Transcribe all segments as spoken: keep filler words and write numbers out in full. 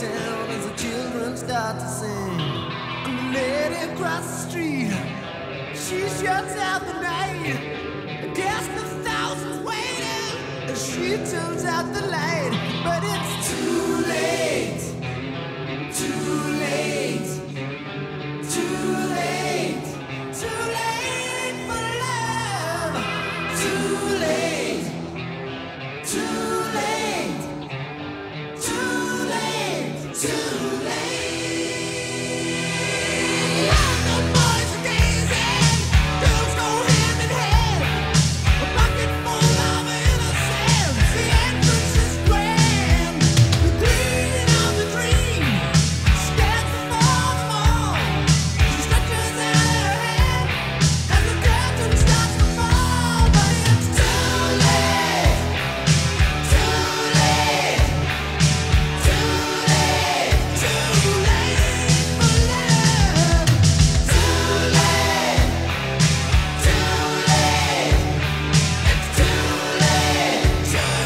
town as the children start to sing. And the lady across the street, she shuts out the night. I guess the thousands waiting as she turns out the light. But it's too late, too late, too late, too late for love. Too late, too late, too late, too late. The boys are gazing, girls go hand in hand. A pocket full of innocence, the entrance is grand. The green of the dream stands before them all. She stretches out her hand as the curtain starts to fall. But it's too late, too late, too late, too late for love. Too late, too late, it's too late, too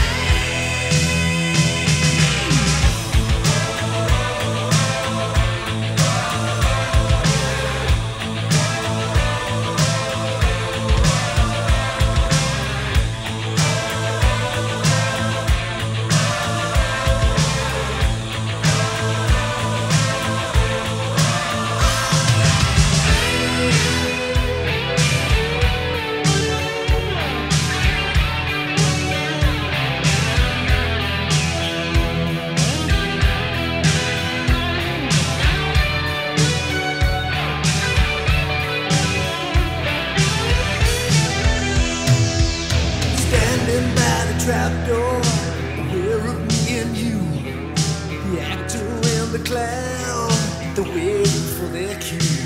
standing by the trapdoor, aware of me and you. The actor and the clown, they're waiting for their cue.